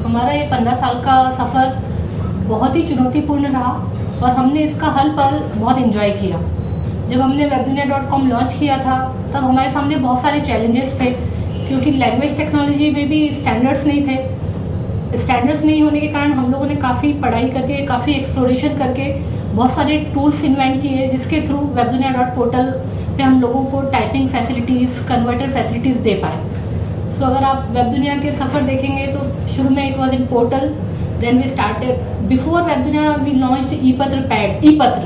हमारा ये 15 साल का सफ़र बहुत ही चुनौतीपूर्ण रहा और हमने इसका हल पल बहुत इन्जॉय किया। जब हमने webdunia.com लॉन्च किया था तब हमारे सामने बहुत सारे चैलेंजेस थे, क्योंकि लैंग्वेज टेक्नोलॉजी में भी स्टैंडर्ड्स नहीं थे। स्टैंडर्ड्स नहीं होने के कारण हम लोगों ने काफ़ी पढ़ाई करके, काफ़ी एक्सप्लोरेशन करके बहुत सारे टूल्स इन्वेंट किए, जिसके थ्रू webdunia.portal पे हम लोगों को टाइपिंग फैसिलिटीज़, कन्वर्टर फैसिलिटीज़ दे पाए। तो अगर आप वेबदुनिया के सफ़र देखेंगे तो शुरू में it was in portal, then we started before Webdunia we launched ई-पत्र पैड।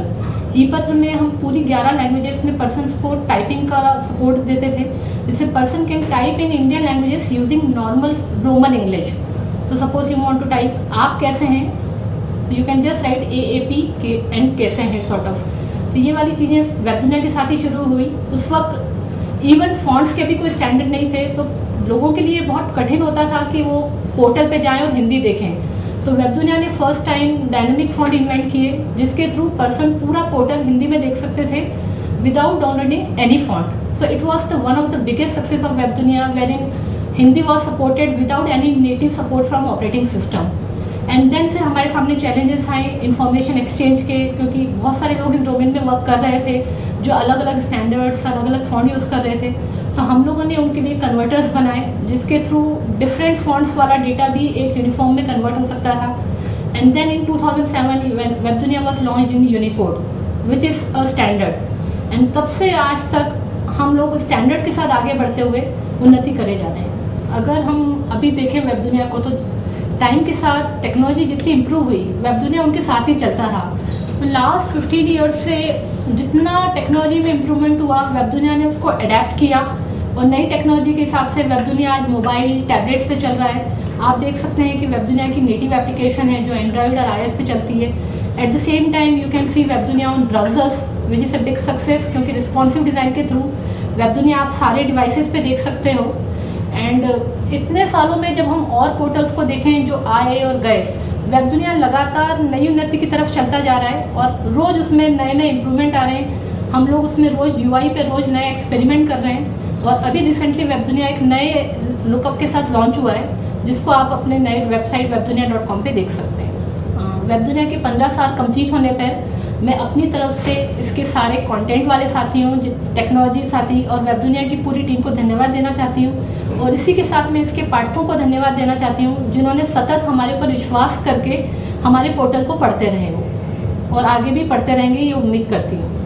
ई-पत्र में हम पूरी 11 लैंग्वेजेस में पर्सन्स को टाइपिंग का सपोर्ट देते थे, जिससे person can type in Indian languages using normal Roman English. तो suppose you want to type आप कैसे हैं, तो you can just write AAP के एंड कैसे हैं सॉर्ट ऑफ। तो ये वाली चीज़ें वेबदुनिया के साथ ही शुरू हुई। उस वक्त इवन फॉन्ट्स के भी कोई स्टैंडर्ड नहीं थे, तो लोगों के लिए बहुत कठिन होता था कि वो पोर्टल पे जाएं और हिंदी देखें। तो वेबदुनिया ने first time dynamic font invent किए, जिसके थ्रू पर्सन पूरा पोर्टल हिंदी में देख सकते थे without downloading any font. So it was the one of the biggest success of Webdunia, where in Hindi was supported without any native support from operating system. And then फिर हमारे सामने चैलेंजेस आए information exchange के, क्योंकि बहुत सारे लोग इस डोमेन में वर्क कर रहे थे जो अलग अलग स्टैंडर्ड्स, अलग अलग फॉन्ट यूज़ कर रहे थे। तो हम लोगों ने उनके लिए कन्वर्टर्स बनाए, जिसके थ्रू डिफरेंट फॉन्ट्स वाला डेटा भी एक यूनिफॉर्म में कन्वर्ट हो सकता था। And then in 2007 Webdunia was launch in Unicode which is a standard. And तब से आज तक हम लोग स्टैंडर्ड के साथ आगे बढ़ते हुए उन्नति करे जा रहे हैं। अगर हम अभी देखें वेबदुनिया को, तो टाइम के साथ टेक्नोलॉजी जितनी इम्प्रूव हुई, वेबदुनिया उनके साथ ही चलता रहा। तो लास्ट 15 ईयर्स से जितना टेक्नोलॉजी में इम्प्रूवमेंट हुआ, वेबदुनिया ने उसको अडेप्ट किया और नई टेक्नोलॉजी के हिसाब से वेबदुनिया आज मोबाइल, टैबलेट्स पे चल रहा है। आप देख सकते हैं कि वेबदुनिया की नेटिव एप्लीकेशन है जो एंड्रॉयड और iOS पे चलती है। At the same time you can see Webdunia on browsers which is a big success, क्योंकि रिस्पॉन्सिव डिज़ाइन के थ्रू वेबदुनिया आप सारे डिवाइसेस पे देख सकते हो। एंड इतने सालों में जब हम और पोर्टल्स को देखें जो आए और गए, वेबदुनिया लगातार नई उन्नति की तरफ चलता जा रहा है और रोज़ उसमें नए नए इम्प्रूवमेंट आ रहे हैं। हम लोग उसमें रोज़ UI पे रोज़ नए एक्सपेरिमेंट कर रहे हैं। और अभी रिसेंटली वेबदुनिया एक नए लुकअप के साथ लॉन्च हुआ है, जिसको आप अपने नए वेबसाइट webdunia.com पे देख सकते हैं। वेबदुनिया के 15 साल कंप्लीट होने पर मैं अपनी तरफ से इसके सारे कंटेंट वाले साथियों, टेक्नोलॉजी साथी और वेबदुनिया की पूरी टीम को धन्यवाद देना चाहती हूँ। और इसी के साथ मैं इसके पाठकों को धन्यवाद देना चाहती हूँ, जिन्होंने सतत हमारे ऊपर विश्वास करके हमारे पोर्टल को पढ़ते रहे हो और आगे भी पढ़ते रहेंगे, ये उम्मीद करती हूँ।